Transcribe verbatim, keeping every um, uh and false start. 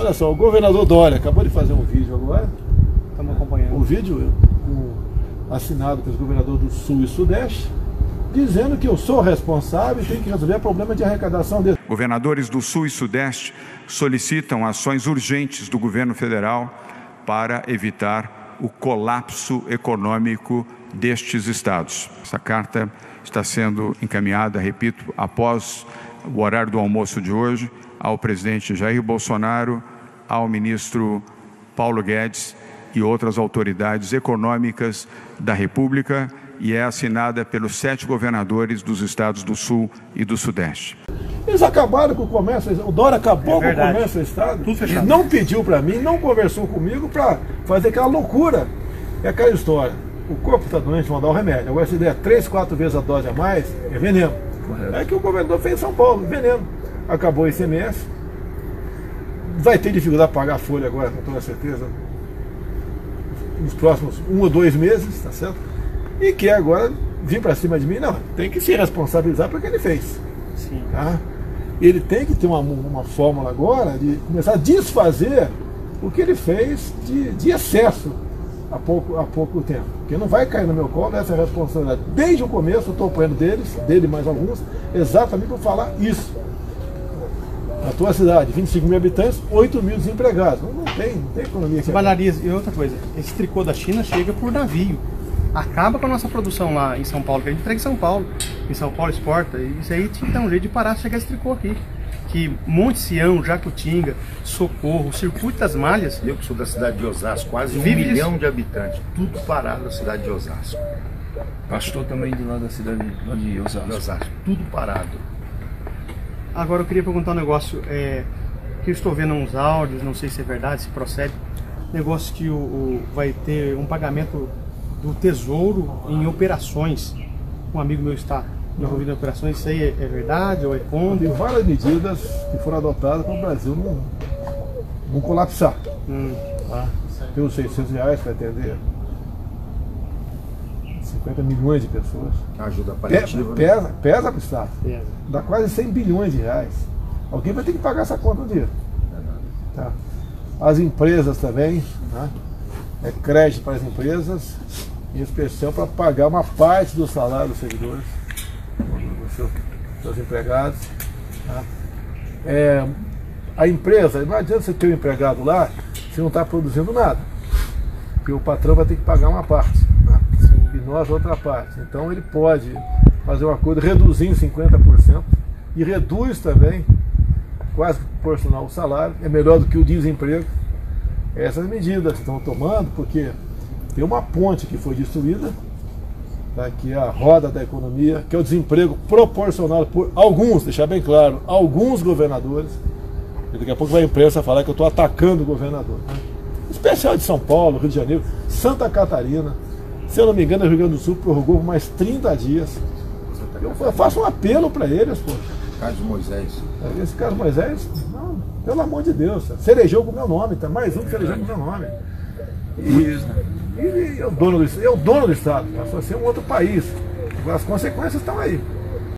olha só, o governador Dória acabou de fazer um vídeo agora. Estamos acompanhando. O vídeo um, assinado pelo governador do Sul e Sudeste, dizendo que eu sou responsável e tenho que resolver o problema de arrecadação dele. Governadores do Sul e Sudeste solicitam ações urgentes do governo federal para evitar o colapso econômico destes estados. Essa carta está sendo encaminhada, repito, após o horário do almoço de hoje, ao presidente Jair Bolsonaro, ao ministro Paulo Guedes e outras autoridades econômicas da República, e é assinada pelos sete governadores dos estados do Sul e do Sudeste. Eles acabaram com o comércio, o Dória acabou é com o comércio do estado, tudo fechado. Não pediu para mim, não conversou comigo para fazer aquela loucura. É aquela história, o corpo está doente, vão dar o remédio. Agora se der três, quatro vezes a dose a mais, é veneno. Correto. É que o governador fez em São Paulo, veneno. Acabou o I C M S, vai ter dificuldade para pagar a folha agora, com toda certeza, nos próximos um ou dois meses, tá certo? E quer agora vir para cima de mim, não, tem que se responsabilizar pelo que ele fez. Sim. Tá? Ele tem que ter uma, uma fórmula agora de começar a desfazer o que ele fez de, de excesso há pouco, há pouco tempo. Porque não vai cair no meu colo essa responsabilidade. Desde o começo eu estou apoiando deles, dele mais alguns, exatamente para falar isso. Na tua cidade, vinte e cinco mil habitantes, oito mil desempregados. Não, não tem, não tem economia. Trabalharias. E outra coisa, esse tricô da China chega por navio. Acaba com a nossa produção lá em São Paulo, que a gente entrega em São Paulo. Em São Paulo exporta. E isso aí tinha que dar um jeito de parar de chegar esse tricô aqui. Que Monte Sião, Jacutinga, Socorro, Circuito das Malhas. Eu que sou da cidade de Osasco, quase um Vive milhão isso. de habitantes, tudo parado na cidade de Osasco. Pastor também de lá da cidade lá de Osasco. De Osasco, tudo parado. Agora eu queria perguntar um negócio, é, que eu estou vendo uns áudios, não sei se é verdade, se procede, negócio que o, o, vai ter um pagamento do Tesouro em operações. Um amigo meu está envolvido em operações, isso aí é, é verdade ou é contra? Tem várias medidas que foram adotadas para o Brasil não, não colapsar. Hum. Tá? Tem os seiscentos reais para atender cinquenta milhões de pessoas. Ajuda paliativa. Pe pesa, pesa para o Estado. Pesa. Dá quase cem bilhões de reais. Alguém vai ter que pagar essa conta um dia. Tá? As empresas também, né? É crédito para as empresas, em especial para pagar uma parte do salário dos servidores, dos seus, seus empregados. Tá? É, a empresa, não adianta você ter um empregado lá se não está produzindo nada, porque o patrão vai ter que pagar uma parte, né? E nós outra parte. Então ele pode fazer um acordo reduzindo cinquenta por cento e reduz também, quase proporcional ao salário, é melhor do que o desemprego. Essas medidas que estão tomando, porque tem uma ponte que foi destruída, tá, que é a roda da economia, que é o desemprego proporcional por alguns, deixar bem claro, alguns governadores. E daqui a pouco vai a imprensa falar que eu estou atacando o governador. Né? Especial de São Paulo, Rio de Janeiro, Santa Catarina, se eu não me engano, o Rio Grande do Sul prorrogou por mais trinta dias. Eu faço um apelo para eles, poxa. Carlos Moisés. Esse Carlos Moisés, não, pelo amor de Deus, cerejou com o meu nome, tá? Mais um que cerejou com o meu nome. E, e, e é, o dono do, é o dono do Estado, passou a ser um outro país. As consequências estão aí.